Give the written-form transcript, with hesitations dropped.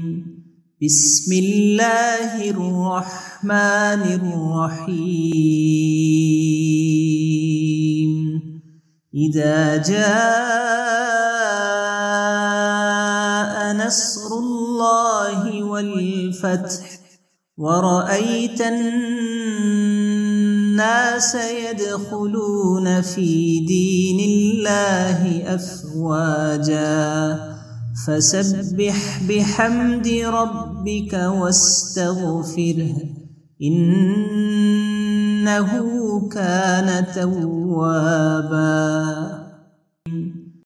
بسم الله الرحمن الرحيم إذا جاء نصر الله والفتح ورأيت الناس يدخلون في دين الله أفواجا فسبح بحمد ربك واستغفره إنه كان توابا.